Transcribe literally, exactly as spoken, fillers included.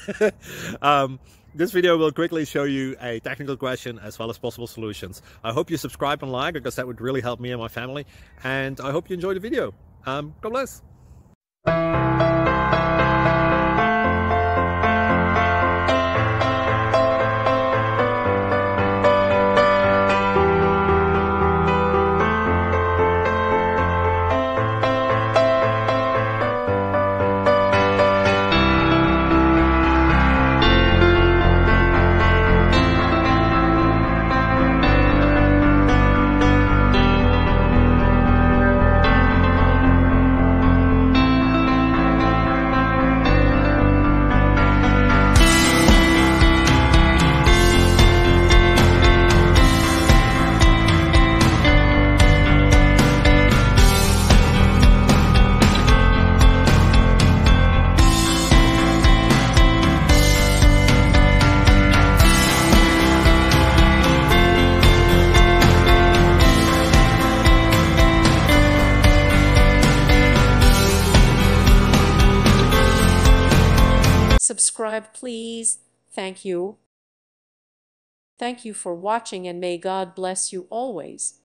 um, this video will quickly show you a technical question as well as possible solutions. I hope you subscribe and like, because that would really help me and my family. And I hope you enjoy the video. Um, God bless. Subscribe, please. Thank you. Thank you for watching, and may God bless you always.